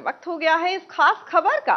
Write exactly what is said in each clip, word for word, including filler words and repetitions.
वक्त हो गया है इस खास खबर का।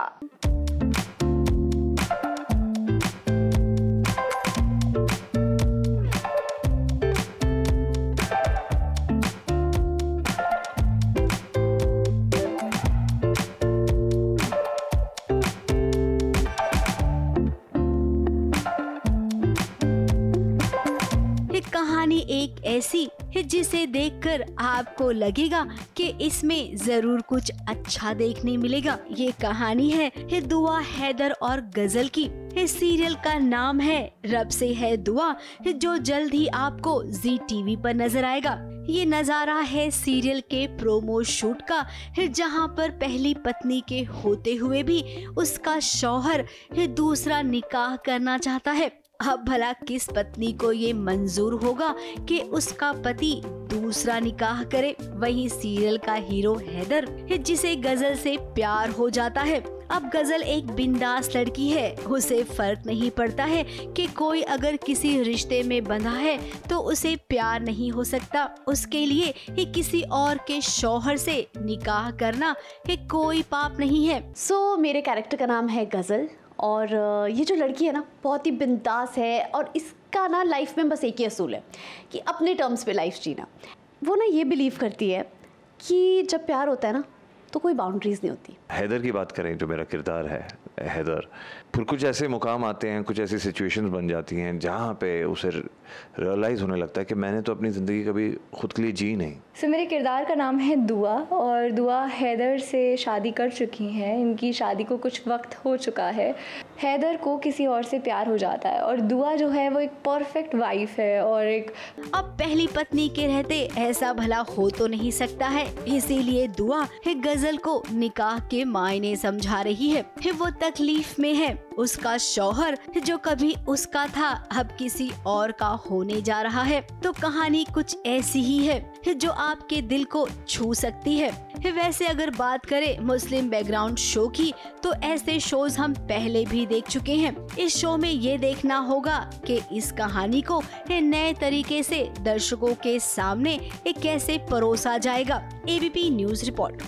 कहानी एक ऐसी है जिसे देखकर आपको लगेगा कि इसमें जरूर कुछ अच्छा देखने मिलेगा। ये कहानी है, है दुआ, हैदर और गजल की। इस सीरियल का नाम है रब से है दुआ, जो जल्द ही आपको जी टीवी पर नजर आएगा। ये नजारा है सीरियल के प्रोमो शूट का, जहां पर पहली पत्नी के होते हुए भी उसका शौहर दूसरा निकाह करना चाहता है। अब भला किस पत्नी को ये मंजूर होगा कि उसका पति दूसरा निकाह करे। वही सीरियल का हीरो हैदर, जिसे गजल से प्यार हो जाता है। अब गजल एक बिंदास लड़की है, उसे फर्क नहीं पड़ता है कि कोई अगर किसी रिश्ते में बंधा है तो उसे प्यार नहीं हो सकता। उसके लिए ये किसी और के शौहर से निकाह करना ये कोई पाप नहीं है। सो so, मेरे कैरेक्टर का नाम है गजल और ये जो लड़की है ना बहुत ही बिंदास है और इसका ना लाइफ में बस एक ही असूल है कि अपने टर्म्स पे लाइफ जीना। वो ना ये बिलीव करती है कि जब प्यार होता है ना तो कोई बाउंड्रीज नहीं होती। हैदर की बात करें जो मेरा किरदार है हैदर, फिर कुछ ऐसे मुकाम आते हैं, कुछ ऐसी सिचुएशंस बन जाती हैं जहाँ पे उसे रियलाइज़ होने लगता है कि मैंने तो अपनी ज़िंदगी कभी खुद के लिए जी नहीं। सो so, मेरे किरदार का नाम है दुआ और दुआ हैदर से शादी कर चुकी हैं। इनकी शादी को कुछ वक्त हो चुका है। हैदर को किसी और से प्यार हो जाता है और दुआ जो है वो एक परफेक्ट वाइफ है और एक अब पहली पत्नी के रहते ऐसा भला हो तो नहीं सकता है, इसीलिए दुआ है गजल को निकाह के मायने समझा रही है। वो तकलीफ में है, उसका शौहर जो कभी उसका था अब किसी और का होने जा रहा है। तो कहानी कुछ ऐसी ही है जो आपके दिल को छू सकती है। वैसे अगर बात करें मुस्लिम बैकग्राउंड शो की तो ऐसे शोज हम पहले भी देख चुके हैं। इस शो में ये देखना होगा कि इस कहानी को नए तरीके से दर्शकों के सामने कैसे परोसा जाएगा। ABP news report.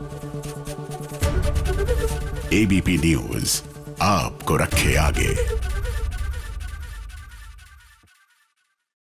ABP news आपको रखे आगे।